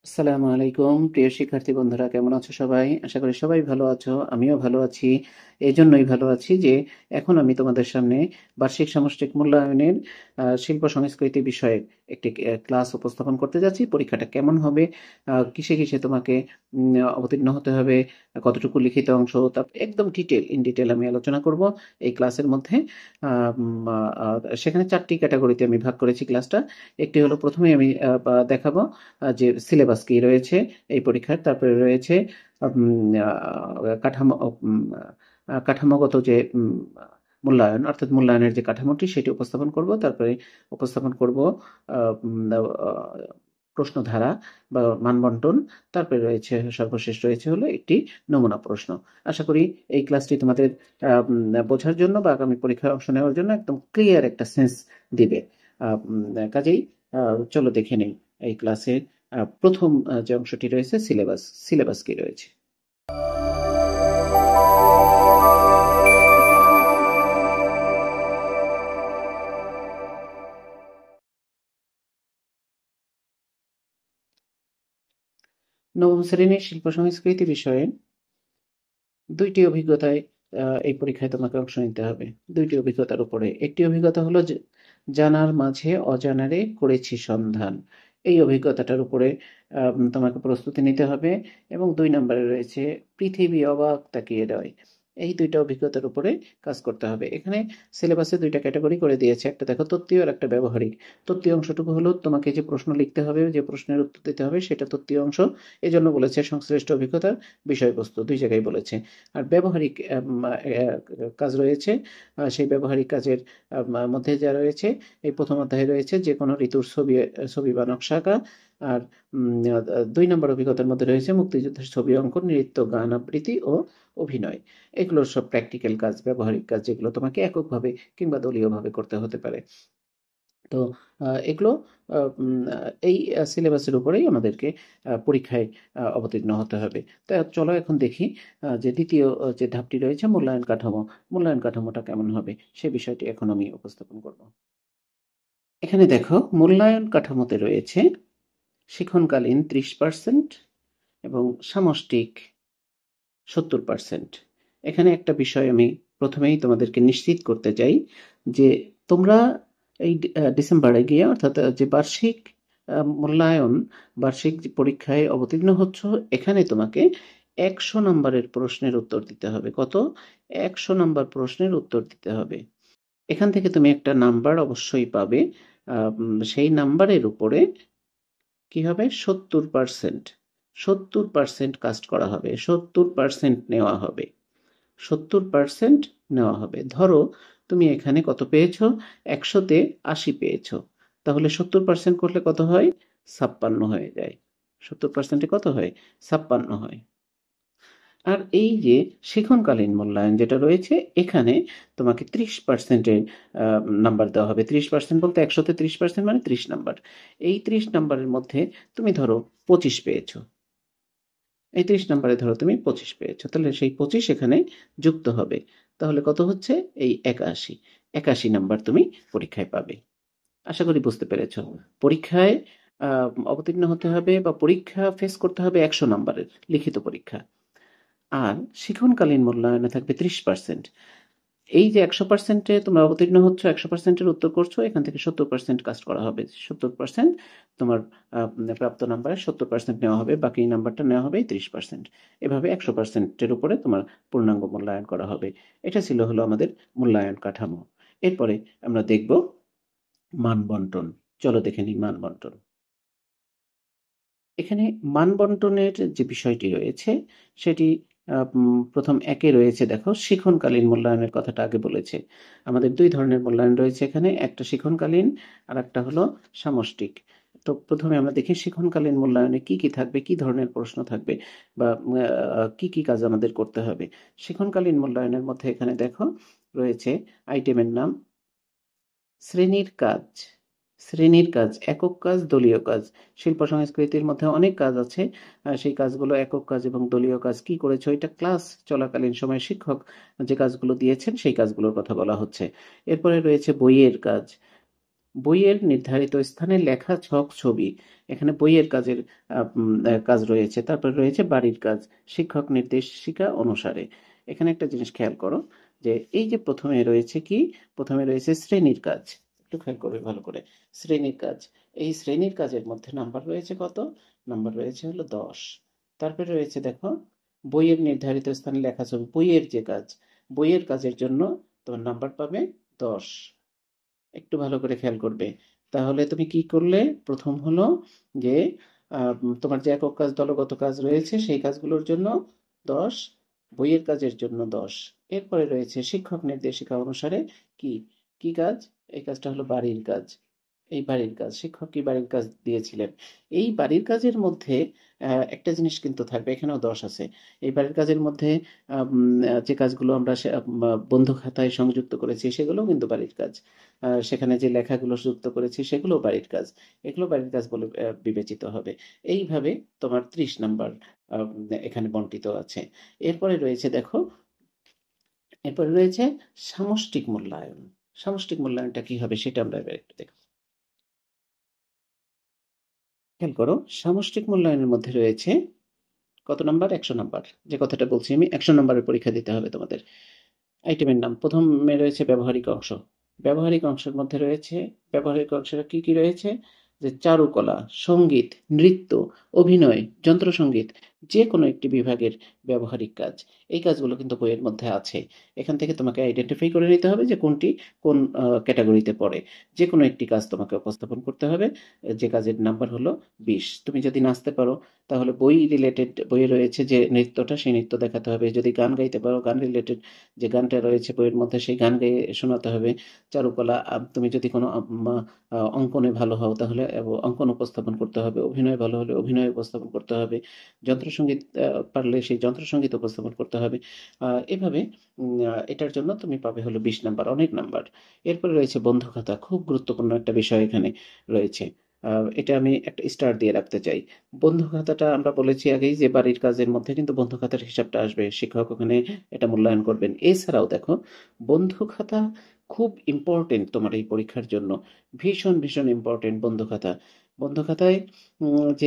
আসসালামু আলাইকুম প্রিয় শিক্ষার্থী বন্ধুরা, কেমন আছো সবাই? আশা করি সবাই ভালো আছো। আমিও ভালো আছি। এজন্যই ভালো আছি যে এখন আমি তোমাদের সামনে বার্ষিক সামষ্টিক মূল্যায়নের শিল্প সংস্কৃতি বিষয়ে একটি ক্লাস উপস্থাপন করতে যাচ্ছি। পরীক্ষাটা কেমন হবে, কিসে কিসে তোমাকে অবতীর্ণ হতে হবে, কতটুকু লিখিত অংশ, তারপর একদম ইন ডিটেল আমি আলোচনা করব এই ক্লাসের মধ্যে। সেখানে 4টি ক্যাটাগরিতে আমি ভাগ করেছি ক্লাসটা। একটি হলো প্রথমেই আমি দেখাবো যে সিলেবাস কি রয়েছে এই পরীক্ষার। তারপরে রয়েছে কাঠামো কাঠামোগত যে মূল্যায়ন, অর্থাৎ মূল্যায়নের যে কাঠামোটি সেটি উপস্থাপন করব। তারপরে উপস্থাপন করব প্রশ্নধারা বা মানবন্টন। তারপরে রয়েছে, সর্বশেষ রয়েছে হলো একটি নমুনা প্রশ্ন। আশা করি এই ক্লাসটি তোমাদের বোঝার জন্য বা আগামী পরীক্ষায় অংশ নেওয়ার জন্য একদম ক্লিয়ার একটা সেন্স দিবে। কাজেই চলো দেখে নেই এই ক্লাসের প্রথম যে অংশটি রয়েছে, সিলেবাস কি রয়েছে। নবম শ্রেণীর শিল্প সংস্কৃতি বিষয়ে 2টি অভিজ্ঞতায় এই পরীক্ষায় তোমাকে অংশ নিতে হবে। 2টি অভিজ্ঞতার উপরে। একটি অভিজ্ঞতা হলো যে জানার মাঝে অজানারে করেছি সন্ধান। এই অভিজ্ঞতাটার উপরে তোমাকে প্রস্তুতি নিতে হবে। এবং 2 নম্বরে রয়েছে পৃথিবী অবাক তাকিয়ে রয়। এই 2টা অভিজ্ঞতার উপরে কাজ করতে হবে। এখানে সিলেবাসে 2টা ক্যাটাগরি করে দিয়েছে। একটা দেখো তত্ত্বীয় আর একটা ব্যবহারিক। তত্ত্বীয় অংশটুকু হলো তোমাকে যে প্রশ্ন লিখতে হবে, যে প্রশ্নের উত্তর দিতে হবে, সেটা তত্ত্বীয় অংশ। এজন্য বলেছে সংশ্লিষ্ট অভিজ্ঞতার বিষয়বস্তু, 2 জায়গায় বলেছে। আর ব্যবহারিক কাজ রয়েছে। সেই ব্যবহারিক কাজের মধ্যে যা রয়েছে, এই প্রথম অধ্যায়ে রয়েছে যে কোনো ঋতুর ছবি বা নকশা আঁকা। আর 2 নম্বর অভিজ্ঞতার মধ্যে রয়েছে মুক্তিযুদ্ধের ছবি অঙ্কন, নৃত্য, গান আবৃত্তি ও অভিনয়। এগুলো সব প্র্যাকটিক্যাল কাজ, ব্যবহারিক কাজ, যেগুলো তোমাকে এককভাবে কিংবা দলীয়ভাবে করতে হতে পারে। তো এগুলো এই সিলেবাসের উপরেই আমাদেরকে পরীক্ষায় অবতীর্ণ হতে হবে। তা চলো এখন দেখি যে দ্বিতীয় যে ধাপটি রয়েছে, মূল্যায়ন কাঠামো। মূল্যায়ন কাঠামোটা কেমন হবে সে বিষয়টি এখন আমি উপস্থাপন করব। এখানে দেখো, মূল্যায়ন কাঠামোতে রয়েছে শিক্ষণকালীন 30% এবং সামষ্টিক 70%। এখানে একটা বিষয় আমি প্রথমেই তোমাদেরকে নিশ্চিত করতে চাই যে তোমরা এই ডিসেম্বরে গিয়ে, অর্থাৎ যে বার্ষিক মূল্যায়ন, বার্ষিক যে পরীক্ষায় অবতীর্ণ হচ্ছ, এখানে তোমাকে 100 নম্বরের প্রশ্নের উত্তর দিতে হবে। কত? 100 নম্বর প্রশ্নের উত্তর দিতে হবে। এখান থেকে তুমি একটা নাম্বার অবশ্যই পাবে। সেই নাম্বারের উপরে কি হবে? 70%। 70% কাস্ট করা হবে, 70% নেওয়া হবে, 70% নেওয়া হবে। ধরো তুমি এখানে কত পেয়েছো? 100-তে 80 পেয়েছো। তাহলে 70% করলে কত হয়? 56 হয়ে যায়। 70%-এ কত হয়? 56 হয়। আর এই যে শিক্ষণকালীন মূল্যায়ন যেটা রয়েছে, এখানে তোমাকে 30%-এর নাম্বার দেওয়া হবে। 30% বলতে 100-তে 30% মানে 30 নাম্বার। এই 30 নাম্বারের মধ্যে তুমি ধরো 25 পেয়েছো। এই 30 নাম্বারে ধরো তুমি 25 পেয়েছো, তাহলে সেই 25 এখানে যুক্ত হবে। তাহলে কত হচ্ছে? এই 81। 81 নাম্বার তুমি পরীক্ষায় পাবে। আশা করি বুঝতে পেরেছ। পরীক্ষায় অবতীর্ণ হতে হবে বা পরীক্ষা ফেস করতে হবে 100 নাম্বারের লিখিত পরীক্ষা। আর শিক্ষণকালীন মূল্যায়নে থাকবে 30%। এই যে 100%-এ তোমরা অবতীর্ণ হচ্ছ, 100%-এর উত্তর করছো, এখান থেকে 70% কাস্ট করা হবে। 70% তোমার প্রাপ্ত নাম্বারের 70% নেওয়া হবে, বাকি নাম্বারটা নেওয়া হবে 30%। এভাবে 100%-এর উপরে তোমার পূর্ণাঙ্গ মূল্যায়ন করা হবে। এটা ছিল হলো আমাদের মূল্যায়ন কাঠামো। এরপরে আমরা দেখব মান বন্টন। চলো দেখে নিই মান বন্টন। এখানে মান বন্টনের যে বিষয়টি রয়েছে সেটি প্রথম 1-এ রয়েছে, দেখো শিক্ষণকালীন মূল্যায়নের কথাটা আগে বলেছে। আমাদের 2 ধরনের মূল্যায়ন রয়েছে এখানে, একটা শিক্ষণকালীন আর একটা হলো সামষ্টিক। তো প্রথমে আমরা দেখি শিক্ষণকালীন মূল্যায়নে কি কি থাকবে, কি ধরনের প্রশ্ন থাকবে বা কি কি কাজ আমাদের করতে হবে। শিক্ষণকালীন মূল্যায়নের মধ্যে এখানে দেখো রয়েছে আইটেমের নাম, শ্রেণীর কাজ। শ্রেণীর কাজ, একক কাজ, দলীয় কাজ। শিল্প সংস্কৃতির মধ্যে অনেক কাজ আছে। সেই কাজগুলো একক কাজ এবং দলীয় কাজ কি করেছো, এটা ক্লাস চলাকালীন সময়ে শিক্ষক যে কাজগুলো দিয়েছেন সেই কাজগুলোর কথা বলা হচ্ছে। এরপরে রয়েছে বইয়ের কাজ। বইয়ের নির্ধারিত স্থানে লেখা ছক ছবি, এখানে বইয়ের কাজ রয়েছে। তারপরে রয়েছে বাড়ির কাজ, শিক্ষক নির্দেশিকা অনুসারে। এখানে একটা জিনিস খেয়াল করো, যে এই যে প্রথমে রয়েছে কি, প্রথমে রয়েছে শ্রেণীর কাজ। একটু খেয়াল করবে ভালো করে, শ্রেণীর কাজ। এই শ্রেণীর কাজের মধ্যে নাম্বার রয়েছে কত? নাম্বার রয়েছে হলো 10। তারপরে রয়েছে দেখো, বইয়ের নির্ধারিত স্থানে লেখা ছবি, বইয়ের যে কাজ, বইয়ের কাজের জন্য তোমার নাম্বার পাবে 10। একটু ভালো করে খেয়াল করবে। তাহলে তুমি কি করলে? প্রথম হলো যে তোমার যে একক কাজ, দলগত কাজ রয়েছে, সেই কাজগুলোর জন্য 10, বইয়ের কাজের জন্য 10। এরপরে রয়েছে শিক্ষক নির্দেশিকা অনুসারে কি কি কাজ? এই কাজটা হলো বাড়ির কাজ। এই বাড়ির কাজ, শিক্ষক কি বাড়ির কাজ দিয়েছিলেন। এই বাড়ির কাজের মধ্যে একটা জিনিস কিন্তু থাকবে, এখানেও 10 আছে। এই বাড়ির কাজের মধ্যে যে কাজগুলো আমরা বন্ধু খাতায় সংযুক্ত করেছি, সেগুলো কিন্তু বাড়ির কাজ। সেখানে যে লেখাগুলো যুক্ত করেছি, সেগুলো বাড়ির কাজ। এগুলো বাড়ির কাজ বলে বিবেচিত হবে। এইভাবে তোমার 30 নাম্বার আহ, এখানে বন্টিত আছে। এরপরে রয়েছে দেখো, এরপরে রয়েছে সামষ্টিক মূল্যায়ন। সামষ্টিক মূল্যায়নটা কি হবে সেটা আমরা এবার একটু দেখব। খেয়াল করো, সামষ্টিক মূল্যায়নের মধ্যে রয়েছে কত নাম্বার? 100 নাম্বার। যে কথাটা বলছি আমি, 100 নাম্বারের পরীক্ষা দিতে হবে তোমাদের। আইটেমের নাম প্রথমে রয়েছে ব্যবহারিক অংশ। ব্যবহারিক অংশের মধ্যে রয়েছে, ব্যবহারিক অংশে কি কি রয়েছে? যে চারুকলা, সঙ্গীত, নৃত্য, অভিনয়, যন্ত্রসঙ্গীত, যে কোনো একটি বিভাগের ব্যবহারিক কাজ। এই কাজগুলো কিন্তু বইয়ের মধ্যে আছে। এখান থেকে তোমাকে আইডেন্টিফাই করে নিতে হবে যে কোনটি কোন ক্যাটাগরিতে পড়ে। যে কোনো একটি কাজ তোমাকে উপস্থাপন করতে হবে, যে কাজের নাম্বার হলো 20। তুমি যদি নাচতে পারো, তাহলে বই রিলেটেড, বইয়ে রয়েছে যে নৃত্যটা, সেই নৃত্য দেখাতে হবে। যদি গান গাইতে পারো, গান রিলেটেড যে গানটা রয়েছে বইয়ের মধ্যে, সেই গান গেয়ে শোনাতে হবে। চারুকলা, তুমি যদি কোনো অঙ্কনে ভালো হও, তাহলে অঙ্কন উপস্থাপন করতে হবে। অভিনয় ভালো হলে অভিনয় উপস্থাপন করতে হবে। যন্ত্রসঙ্গীত পারলে সেই যন্ত্রসঙ্গীত উপস্থাপন করতে হবে। এভাবে এটার জন্য তুমি পাবে হলো 20 নাম্বার, অনেক নাম্বার। এরপরে রয়েছে বন্ধুখাতা, খুব গুরুত্বপূর্ণ একটা বিষয় এখানে রয়েছে। এটা আমি একটা স্টার দিয়ে রাখতে চাই। বন্ধু খাতাটা আমরা বলেছি আগেই যে বাড়ির কাজের মধ্যে কিন্তু বন্ধু খাতার হিসাবটা আসবে, শিক্ষক ওখানে এটা মূল্যায়ন করবেন। এছাড়াও দেখো, বন্ধু খাতা খুব ইম্পর্টেন্ট তোমার এই পরীক্ষার জন্য। ভীষণ ভীষণ ইম্পর্টেন্ট বন্ধু খাতা। বন্ধু খাতায় যে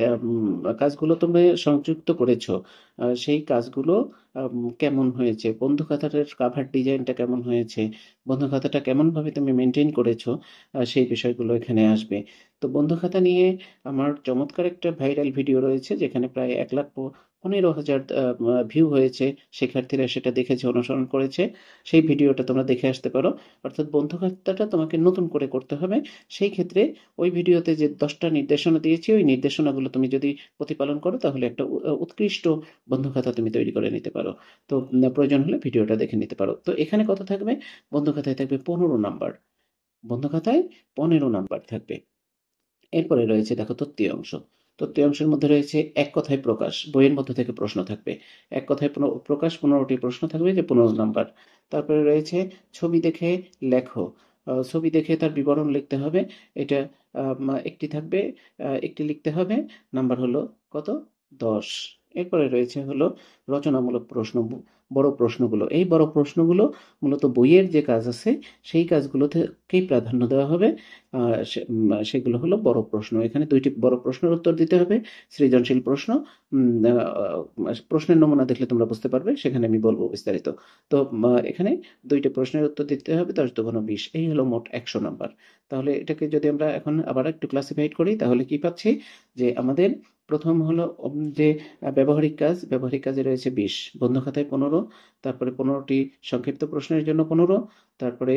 কাজগুলো তুমি সংযুক্ত করেছো, সেই কাজগুলো কেমন হয়েছে, বন্ধু খাতার কাভার ডিজাইনটা কেমন হয়েছে, বন্ধু খাতাটা কেমন ভাবে তুমি মেনটেন করেছো, সেই বিষয়গুলো এখানে আসবে। তো বন্ধু খাতা নিয়ে আমার চমৎকার একটা ভাইরাল ভিডিও রয়েছে, যেখানে প্রায় 1,15,000 ভিউ হয়েছে। শিক্ষার্থীরা সেটা দেখেছে, অনুসরণ করেছে। সেই ভিডিওটা তোমরা দেখে আসতে পারো। অর্থাৎ বন্ধু খাতাটা তোমাকে নতুন করে করতে হবে। সেই ক্ষেত্রে ওই ভিডিওতে যে 10টা নির্দেশনা দিয়েছি, ওই নির্দেশনাগুলো তুমি যদি প্রতিপালন করো, তাহলে একটা উৎকৃষ্ট বন্ধু খাতা তুমি তৈরি করে নিতে পারো। তো প্রয়োজন হলে ভিডিওটা দেখে নিতে পারো। তো এখানে কত থাকবে? বন্ধু খাতায় থাকবে 15 নাম্বার। বন্ধু খাতায় 15 নাম্বার থাকবে। এরপরে রয়েছে দেখো তত্ত্বীয় অংশ। তত্ত্বীয় অংশের মধ্যে রয়েছে এক কথায় প্রকাশ, বইয়ের মধ্যে থেকে প্রশ্ন থাকবে। এক কথায় প্রকাশ, 15টি প্রশ্ন থাকবে, যে 15 নাম্বার। তারপরে রয়েছে ছবি দেখে লেখো। ছবি দেখে তার বিবরণ লিখতে হবে। এটা একটি থাকবে, একটি লিখতে হবে। নাম্বার হলো কত? 10। এরপরে রয়েছে হলো রচনামূলক প্রশ্ন, বড় প্রশ্নগুলো। এই বড় প্রশ্নগুলো মূলত বইয়ের যে কাজ আছে, সেই কাজগুলোকেই প্রাধান্য দেওয়া হবে। সেগুলো হলো বড় প্রশ্ন। এখানে 2টি বড় প্রশ্নের উত্তর দিতে হবে। সৃজনশীল প্রশ্ন, প্রশ্নের নমুনা দেখলে তোমরা বুঝতে পারবে, সেখানে আমি বলবো বিস্তারিত। তো এখানে 2টি প্রশ্নের উত্তর দিতে হবে, 10 দুগুণ 20। এই হলো মোট 100 নাম্বার। তাহলে এটাকে যদি আমরা এখন আবার একটু ক্লাসিফাইড করি, তাহলে কি পাচ্ছি? যে আমাদের প্রথম হলো যে ব্যবহারিক কাজ, ব্যবহারিক কাজে রয়েছে 20, বন্ধু খাতায় 15, তারপরে 15টি সংক্ষিপ্ত প্রশ্নের জন্য 15, তারপরে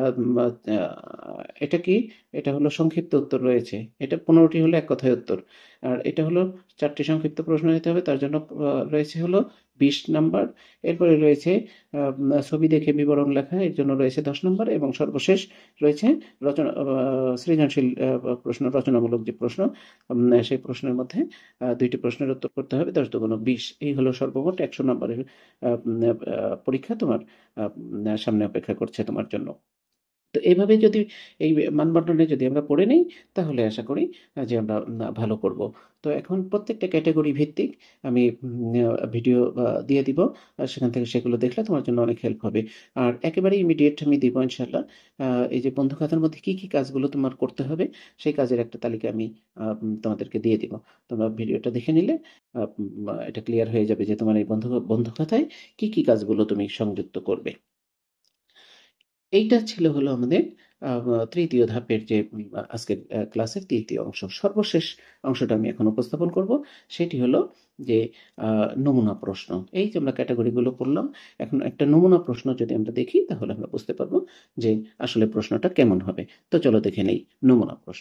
এটা কি, এটা হলো সংক্ষিপ্ত উত্তর রয়েছে। এটা 15টি হলো এক কথায় উত্তর। আর এটা হলো 4টি সংক্ষিপ্ত প্রশ্ন দিতে হবে, তার জন্য রয়েছে হলো 20 নাম্বার। এরপরে রয়েছে ছবি দেখে বিবরণ লেখা, এর জন্য রয়েছে 10 নাম্বার। এবং সর্বশেষ রয়েছে সৃজনশীল প্রশ্ন, রচনামূলক যে প্রশ্ন, সেই প্রশ্নের মধ্যে 2টি প্রশ্নের উত্তর করতে হবে, 10 দুগুণ 20। এই হলো সর্বমোট 100 নাম্বারের পরীক্ষা তোমার সামনে অপেক্ষা করছে তোমার জন্য। তো এইভাবে যদি এই মানবন্টনে যদি আমরা পড়ে নেই, তাহলে আশা করি যে আমরা ভালো করব। তো এখন প্রত্যেকটা ক্যাটেগরি ভিত্তিক আমি ভিডিও দিয়ে দিব। সেখান থেকে সেগুলো দেখলে তোমার জন্য অনেক হেল্প হবে। আর একেবারে ইমিডিয়েট আমি দিব ইনশাআল্লাহ। এই যে বন্ধু খাতার মধ্যে কি কাজগুলো তোমার করতে হবে, সেই কাজের একটা তালিকা আমি তোমাদেরকে দিয়ে দিব। তোমরা ভিডিওটা দেখে নিলে এটা ক্লিয়ার হয়ে যাবে যে তোমার এই বন্ধু খাতায় কি কাজগুলো তুমি সংযুক্ত করবে। এইটা ছিল হলো আমাদের আ তৃতীয় ধাপের যে আজকের ক্লাসের তৃতীয় অংশ। সর্বশেষ অংশটা আমি এখন উপস্থাপন করব। সেটি হলো যে আ নমুনা প্রশ্ন। এই যে আমরা ক্যাটেগরি গুলো পড়লাম, এখন একটা নমুনা প্রশ্ন যদি আমরা দেখি তাহলে আমরা বুঝতে পারব যে আসলে প্রশ্নটা কেমন হবে। তো চলো দেখে নেই নমুনা প্রশ্ন।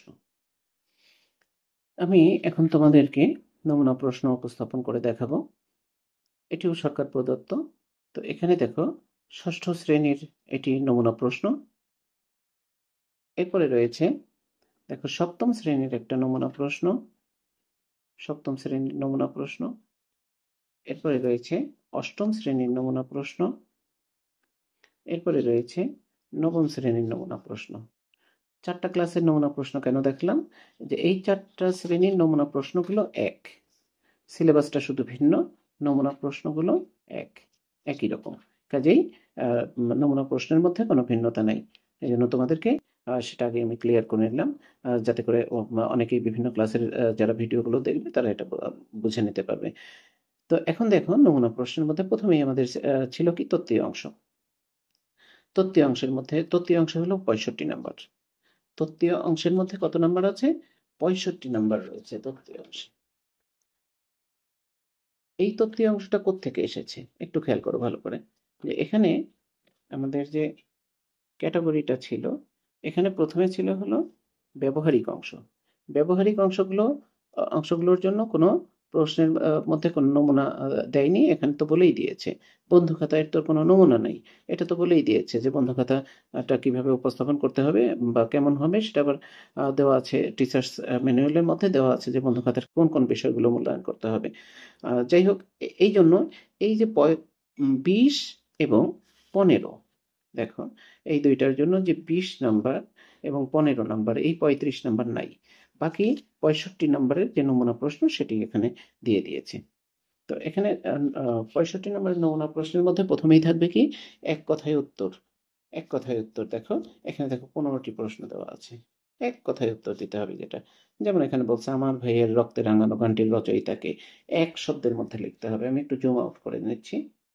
আমি এখন তোমাদেরকে নমুনা প্রশ্ন উপস্থাপন করে দেখাবো। এটিও সরকার প্রদত্ত। তো এখানে দেখো ৬ষ্ঠ শ্রেণীর এটি নমুনা প্রশ্ন। এরপরে রয়েছে দেখো ৭ম শ্রেণীর একটা নমুনা প্রশ্ন, ৭ম শ্রেণীর নমুনা প্রশ্ন। এরপরে রয়েছে ৮ম শ্রেণীর নমুনা প্রশ্ন। এরপরে রয়েছে ৯ম শ্রেণীর নমুনা প্রশ্ন। ৪ টা ক্লাসের নমুনা প্রশ্ন কেন দেখলাম? যে এই ৪ টা শ্রেণীর নমুনা প্রশ্নগুলো এক। সিলেবাসটা শুধু ভিন্ন, নমুনা প্রশ্নগুলো এক, একই রকম। কাজেই নমুনা প্রশ্নের মধ্যে কোনো ভিন্নতা নাই। এজন্য তোমাদেরকে সেটা আগে আমি ক্লিয়ার করে নিলাম, যাতে করে অনেকেই বিভিন্ন ক্লাসের যারা ভিডিওগুলো দেখবে তারা এটা বুঝে নিতে পারবে। তো এখন দেখো নমুনা প্রশ্নের মধ্যে প্রথমেই আমাদের ছিল কি তত্ত্বীয় অংশ। তত্ত্বীয় অংশের মধ্যে তত্ত্বীয় অংশ হলো ৬৫ নাম্বার। তত্ত্বীয় অংশের মধ্যে কত নাম্বার আছে? ৬৫ নাম্বার রয়েছে তত্ত্বীয় অংশে। এই তত্ত্বীয় অংশটা কোত্থেকে এসেছে? একটু খেয়াল করো ভালো করে। যে এখানে আমাদের যে ক্যাটেগরিটা ছিল, এখানে ১ম এ ছিল হলো ব্যবহারিক অংশ। ব্যবহারিক অংশগুলোর জন্য কোনো প্রশ্নের মধ্যে কোনো নমুনা দেয়নি। এখানে তো বলেই দিয়েছে। বন্ধু খাতায় তো কোনো নমুনা নাই। এটা তো বলেই দিয়েছে যে বন্ধু খাতাটা কিভাবে উপস্থাপন করতে হবে বা কেমন হবে সেটা আবার দেওয়া আছে টিচার্স ম্যানুয়ালের মধ্যে দেওয়া আছে যে বন্ধু খাতার কোন বিষয়গুলো মূল্যায়ন করতে হবে। যাই হোক এইজন্য এই যে ২০ এবং ১৫ দেখো এই ২ টার জন্য যে ২০ নাম্বার এবং ১৫ নাম্বার এই ৩৫ নাম্বার নাই। বাকি ৬৫ নাম্বারের যে নমুনা প্রশ্ন সেটি এখানে দিয়ে দিয়েছে। তো এখানে ৬৫ নম্বরের নমুনা প্রশ্নের মধ্যে প্রথমেই থাকবে কি? এক কথায় উত্তর। এক কথায় উত্তর দেখো, এখানে দেখো ১৫ টি প্রশ্ন দেওয়া আছে। এক কথায় উত্তর দিতে হবে যেটা। যেমন এখানে বলছে আমার ভাইয়ের রক্তে রাঙানো গানটির রচয়িতাকে। এক শব্দের মধ্যে লিখতে হবে। আমি একটু জুম আউট করে নিচ্ছি।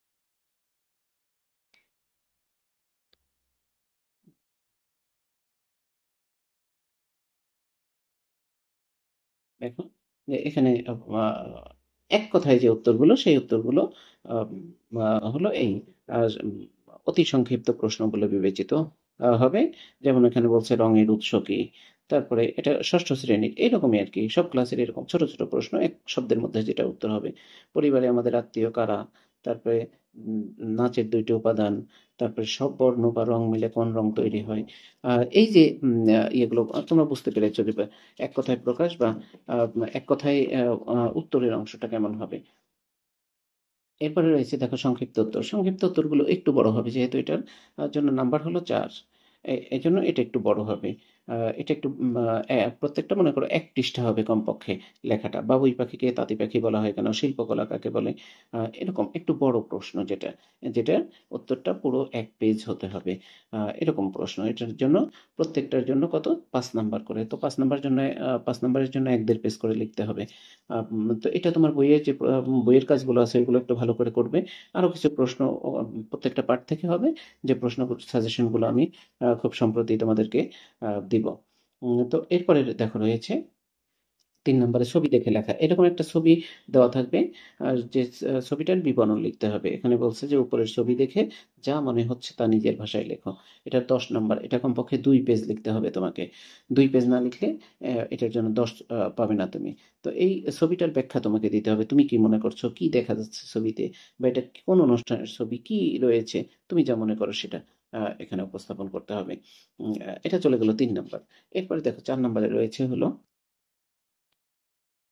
দেখো যে এখানে এক কথায় যে উত্তরগুলো সেই উত্তরগুলো আম হলো এই অতি সংক্ষিপ্ত প্রশ্ন বলে বিবেচিত হবে। যেমন এখানে বলছে রঙের উৎস কি? তারপরে এটা ৬ষ্ঠ শ্রেণীর এরকমই আরকি। সব ক্লাসের এরকম ছোট প্রশ্ন এক শব্দের মধ্যে যেটা উত্তর হবে। পরিবারে আমাদের আত্মীয় কারা? তারপরে উম নাচের ২ টি উপাদান, তারপরে সব বর্ণ বা রং মিলে কোন রং তৈরি হয়? আ এই যে ইয়েগুলো তোমরা বুঝতে পেরেছ যে এক কথায় প্রকাশ বা আ এক কথায় উত্তরের অংশটা কেমন হবে? এরপরে রয়েছে দেখো সংক্ষিপ্ত উত্তর। সংক্ষিপ্ত উত্তরগুলো একটু বড় হবে যেহেতু এটার জন্য নাম্বার হলো ৪। এজন্য এটা একটু বড় হবে। এটা একটু প্রত্যেকটা মনে করো ১ পৃষ্ঠা হবে কমপক্ষে লেখাটা। বাবুই পাখিকে তাঁতি পাখি বলা হয় কেন? শিল্পকলা কাকে বলে? এরকম একটু বড় প্রশ্ন যেটার উত্তরটা পুরো ১ পেজ হতে হবে। এরকম প্রশ্ন। এটার জন্য প্রত্যেকটার জন্য কত? ৫ নাম্বার করে। তো ৫ নাম্বার জন্য ৫ নাম্বারের জন্য ১-১.৫ পেজ করে লিখতে হবে। তো এটা তোমার বইয়ের যে বইয়ের কাজগুলো আছে এগুলো একটু ভালো করে করবে। আরো কিছু প্রশ্ন প্রত্যেকটা পার্ট থেকে হবে যে সাজেশনগুলো আমি খুব সম্প্রতি তোমাদেরকে দিব। তো এরপরে দেখো রয়েছে ৩ নম্বরে ছবি দেখে লেখা। এরকম একটা ছবি দেওয়া থাকবে। আর যে ছবিটার বিবরণ লিখতে হবে। এখানে বলছে যে উপরের ছবি দেখে যা মনে হচ্ছে তা নিজের ভাষায় লেখো। এটা ১০ নাম্বার। এটা কমপক্ষে ২ পেজ লিখতে হবে তোমাকে। ২ পেজ না লিখলে এটার জন্য ১০ পাবে না তুমি। তো এই ছবিটার ব্যাখ্যা তোমাকে দিতে হবে। তুমি কি মনে করছো? কি দেখা যাচ্ছে ছবিতে? বা এটা কোন অনুষ্ঠানের ছবি? কি রয়েছে? তুমি যা মনে করো সেটা এখানে উপস্থাপন করতে হবে। এটা চলে গেল ৩ নাম্বার। এরপরে দেখো ৪ নাম্বারে রয়েছে হলো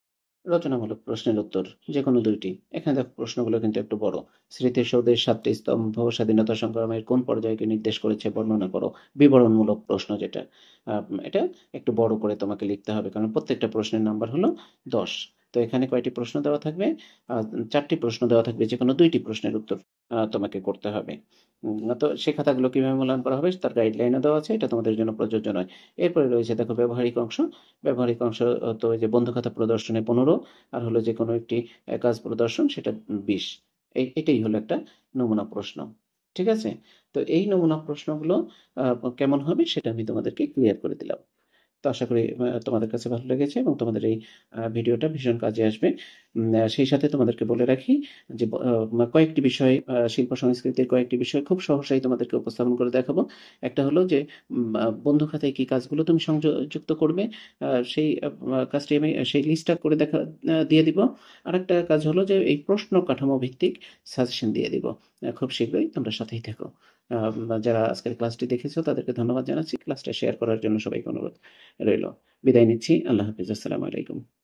রচনামূলক প্রশ্নের উত্তর যেকোনো ২টি। এখানে দেখো প্রশ্নগুলো কিন্তু একটু বড়। স্মৃতিসৌধের ৭টি স্তম্ভ স্বাধীনতা সংগ্রামের কোন পর্যায়কে নির্দেশ করেছে বর্ণনা করো। বিবরণমূলক প্রশ্ন যেটা। এটা একটু বড় করে তোমাকে লিখতে হবে কারণ প্রত্যেকটা প্রশ্নের নাম্বার হলো ১০। তো এখানে কয়টি প্রশ্ন দেওয়া থাকবে? ৪টি প্রশ্ন দেওয়া থাকবে, যেকোনো ২টি প্রশ্নের উত্তর তোমাকে করতে হবে। তো সে খাতাগুলো কিভাবে মূল্যায়ন করা হবে তার গাইডলাইনও দেওয়া আছে, এটা তোমাদের জন্য প্রযোজ্য নয়। এরপরে রয়েছে দেখো ব্যবহারিক অংশ। ব্যবহারিক অংশ তো ওই যে বন্ধু খাতা প্রদর্শনে ১৫, আর হলো যে কোনো একটি কাজ প্রদর্শন সেটা ২০। এটাই হলো একটা নমুনা প্রশ্ন। ঠিক আছে? তো এই নমুনা প্রশ্নগুলো কেমন হবে সেটা আমি তোমাদেরকে ক্লিয়ার করে দিলাম। তো আশা করি তোমাদের কাছে ভালো লেগেছে এবং তোমাদের এই ভিডিওটা ভীষণ কাজে আসবে। সেই সাথে তোমাদেরকে বলে রাখি যে কয়েকটি বিষয়, শিল্প সংস্কৃতির কয়েকটি বিষয় খুব সহসাই তোমাদেরকে উপস্থাপন করে দেখাবো। একটা হলো যে বন্ধু খাতায় কি কাজগুলো তুমি সংযুক্ত করবে, সেই কাজটি আমি সেই লিস্টটা করে দিয়ে দিব। আরেকটা কাজ হলো যে এই প্রশ্ন কাঠামো ভিত্তিক সাজেশন দিয়ে দিব। খুব শীঘ্রই তোমরা সাথেই থেকো। যারা আজকের ক্লাসটি দেখেছো তাদেরকে ধন্যবাদ জানাচ্ছি। ক্লাসটা শেয়ার করার জন্য সবাইকে অনুরোধ রইল। বিদায় নিচ্ছি। আল্লাহ হাফিজ। আসসালামু আলাইকুম।